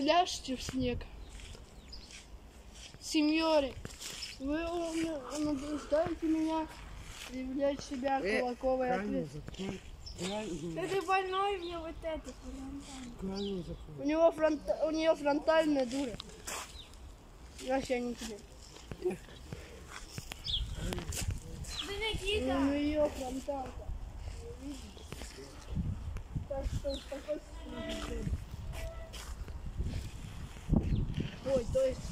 ляжьте в снег. Сеньоры, вы убеждаете меня являть себя кулаковой ответственностью. Ты больной, мне вот это. У нее фронтальная дура. Вообще не тебе. Да Никита! У нее фронталка. Так что успокойся. Ой, то есть